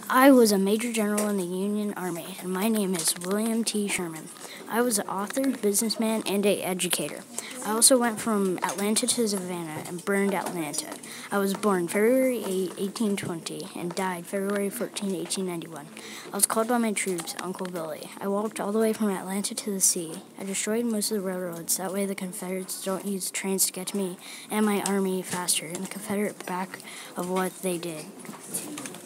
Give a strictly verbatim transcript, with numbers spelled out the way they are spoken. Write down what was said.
I was a Major General in the Union Army, and my name is William T. Sherman. I was an author, businessman, and an educator. I also went from Atlanta to Savannah and burned Atlanta. I was born February eighth, eighteen twenty, and died February fourteenth, eighteen ninety-one. I was called by my troops Uncle Billy. I walked all the way from Atlanta to the sea. I destroyed most of the railroads. That way the Confederates don't use trains to get to me and my army faster, and the Confederate back of what they did.